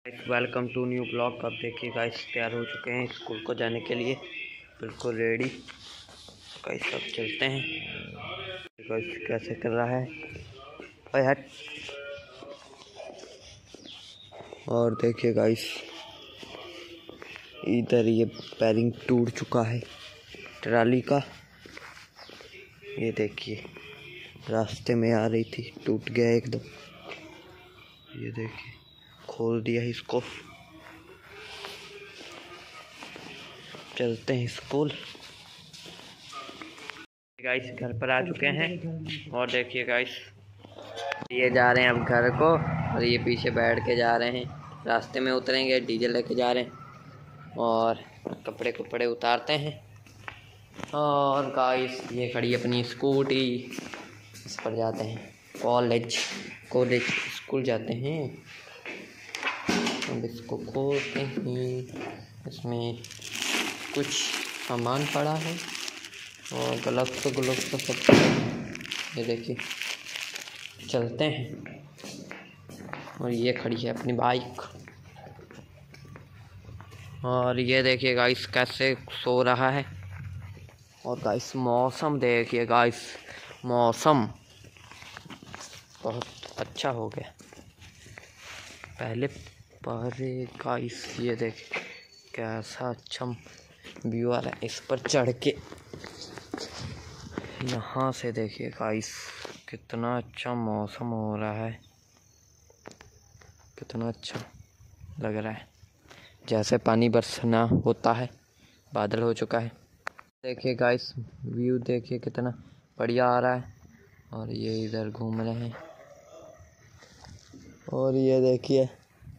Welcome to new blog. अब देखिए guys तैयार हो चुके हैं स्कूल को जाने के लिए, बिल्कुल रेडी। गाइस सब चलते हैं। गाइस कैसे कर रहा है ओए हट। और देखिए गाइस इधर ये पैरिंग टूट चुका है ट्राली का। ये देखिए रास्ते में आ रही थी, टूट गया एकदम। ये देखिए खोल दिया इसको। चलते हैं स्कूल। गाइस घर पर आ चुके हैं और देखिए गाइस ये जा रहे हैं अब घर को, और ये पीछे बैठ के जा रहे हैं। रास्ते में उतरेंगे, डीजल लेके जा रहे हैं और कपड़े उतारते हैं। और गाइस ये खड़ी अपनी स्कूटी, इस पर जाते हैं कॉलेज स्कूल जाते हैं। अब इसको खोलते हैं, इसमें कुछ सामान पड़ा है और ग्लव्स तो सब। ये देखिए चलते हैं। और ये खड़ी है अपनी बाइक। और ये देखिए गाइस कैसे सो रहा है। और गाइस मौसम देखिए गाइस, मौसम बहुत अच्छा हो गया पहले गाइस। ये देखिए कैसा अच्छा व्यू आ रहा है इस पर चढ़ के। यहाँ से देखिए गाइस कितना अच्छा मौसम हो रहा है, कितना अच्छा लग रहा है, जैसे पानी बरसना होता है। बादल हो चुका है। देखिए गाइस व्यू देखिए कितना बढ़िया आ रहा है। और ये इधर घूम रहे हैं। और ये देखिए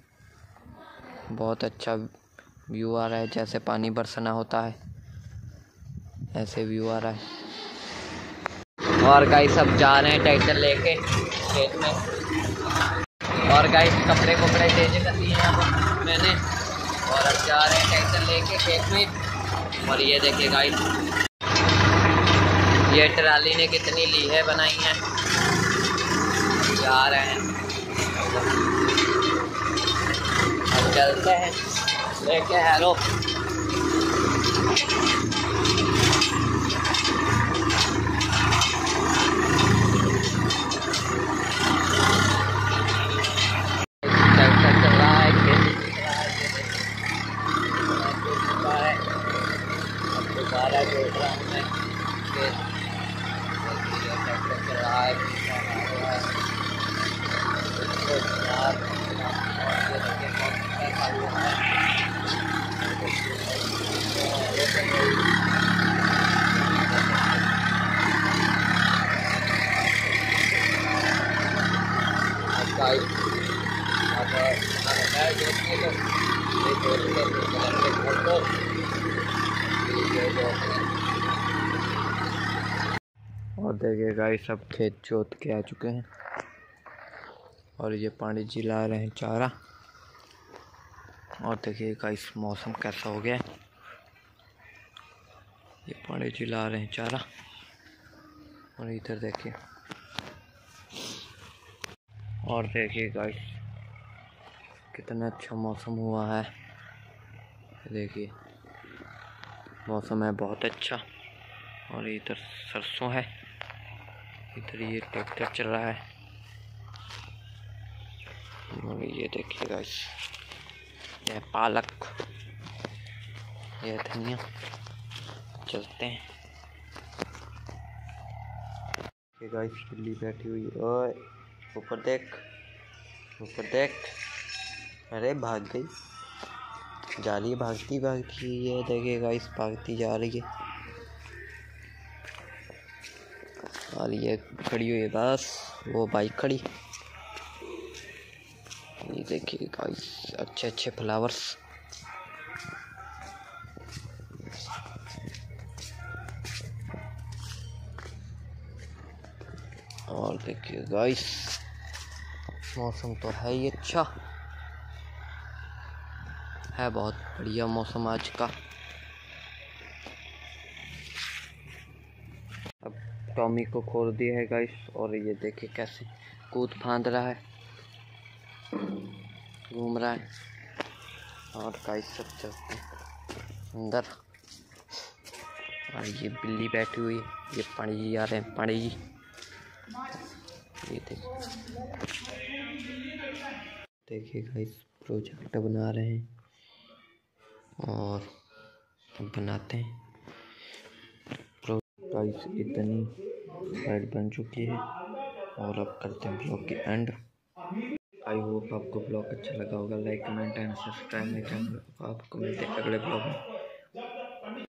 बहुत अच्छा व्यू आ रहा है, जैसे पानी बरसना होता है ऐसे व्यू आ रहा है। और गाइस अब जा रहे हैं ट्रैक्टर लेके खेत में। और गाइस कपड़े चेंज कर लिए हैं मैंने, और अब जा रहे हैं ट्रैक्टर लेके खेत में। और ये देखिए गाइस ये ट्राली ने कितनी लीहें बनाई हैं। जा रहे हैं, अब चलते हैं लेके हेलो। दोबारा जोड़ रहा हूँ मैं ट्रैक्टर चल रहा है। और देखिए गाइस सब खेत जोत के आ चुके हैं। और ये पानी जिला रहे हैं चारा। और देखिए गाइस मौसम कैसा हो गया है। ये पानी जिला रहे हैं चारा। और इधर देखिए, और देखिए गाइस कितना अच्छा मौसम हुआ है। देखिए मौसम है बहुत अच्छा। और इधर सरसों है, इधर ये ट्रैक्टर चल रहा है। और ये देखिए गाइस ये पालक, ये धनिया। चलते हैं। ये गाइस बिल्ली बैठी हुई है। ओए ऊपर देख, ऊपर देख। अरे भाग गई, जा रही है भागती ये देखिए गाइस भागती जा रही है। और ये खड़ी हुई है बस, वो बाइक खड़ी। ये देखिए गाइस अच्छे फ्लावर्स। और देखिए गाइस मौसम तो है ही अच्छा है, बहुत बढ़िया मौसम आज का। अब टॉमी को खोल दिया है गाइस। और ये देखिए कैसे कूद फांद रहा है, घूम रहा है। और गाइस सब चलते हैं अंदर। और ये बिल्ली बैठी हुई, ये पानी जी आ रहे हैं, पानी जी ये देखिए गाइस प्रोजेक्ट बना रहे हैं और अब बनाते हैं। गाइस इतनी लाइट बन चुकी है और अब करते हैं ब्लॉग के एंड। आई होप आपको ब्लॉग अच्छा लगा होगा। लाइक कमेंट एंड सब्सक्राइब नहीं करेंगे आपको मिलते हैं अगले ब्लॉग में।